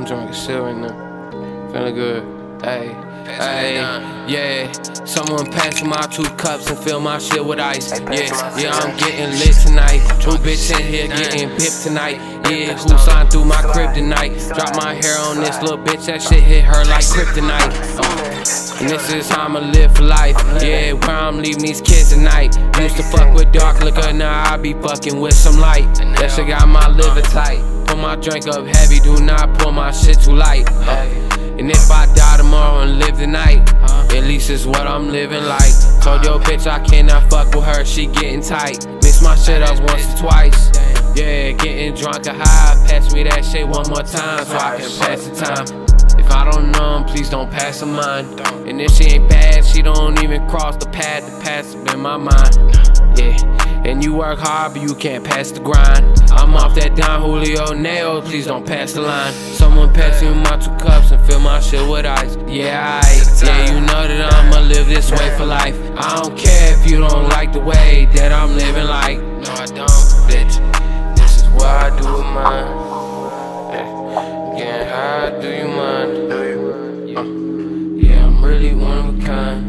I'm drunk as shit right now. Feeling good. Hey, hey, yeah. Someone pass me my 2 cups and fill my shit with ice. Yeah, I'm getting lit tonight. New bitch in here getting pipped tonight. Yeah, who signed through my kryptonite? Drop my hair on this little bitch, that shit hit her like kryptonite. And this is how I'ma live for life. Yeah, where I'm leaving these kids tonight. Used to fuck with dark liquor, now I be fucking with some light. That shit got my liver tight. Pull my drink up heavy, do not pour my shit too light. And if I die tomorrow and live tonight, at least it's what I'm living like. Told your bitch I cannot fuck with her, she getting tight. Mix my shit up once or twice. Yeah, getting drunk or high. Pass me that shit one more time so I can pass the time. If I don't know him, please don't pass her mine. And if she ain't bad, she don't even cross the path. The past in my mind. Yeah, and you work hard, but you can't pass the grind. I'm off that Don Julio nail, please don't pass the line. Someone pass me my 2 cups and fill my shit with ice. Yeah, yeah, you know that I'ma live this way for life. I don't care if you don't like the way that I'm living like. No, I don't, bitch. This is what I do with mine. Getting high, do you mind? Yeah, I'm really one of a kind.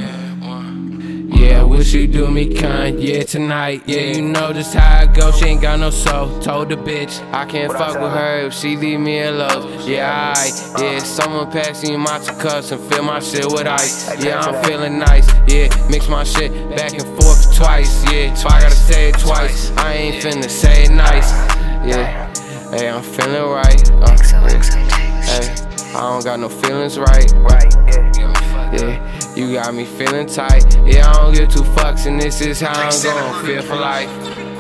Yeah, will she do me kind? Yeah, tonight. Yeah, you know just how it goes. She ain't got no soul. Told the bitch I can't fuck with her if she leave me alone. Yeah, yeah, someone pass me my 2 cups and fill my shit with ice. Yeah, I'm feeling nice. Yeah, mix my shit back and forth twice. Yeah, so I gotta say it twice. I ain't finna say it nice. Yeah, hey, I'm feeling right. Hey, I don't got no feelings right. Yeah, you got me feeling tight. Yeah, I don't give 2 fucks, and this is how I'm gon' feel for life.